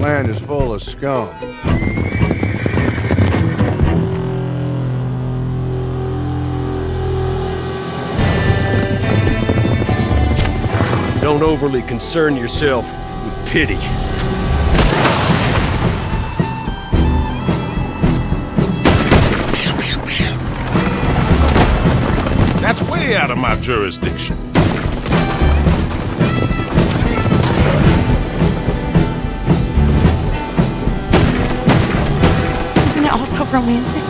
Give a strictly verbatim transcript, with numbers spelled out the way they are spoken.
land is full of scum. Don't overly concern yourself with pity. That's way out of my jurisdiction. Isn't it also romantic?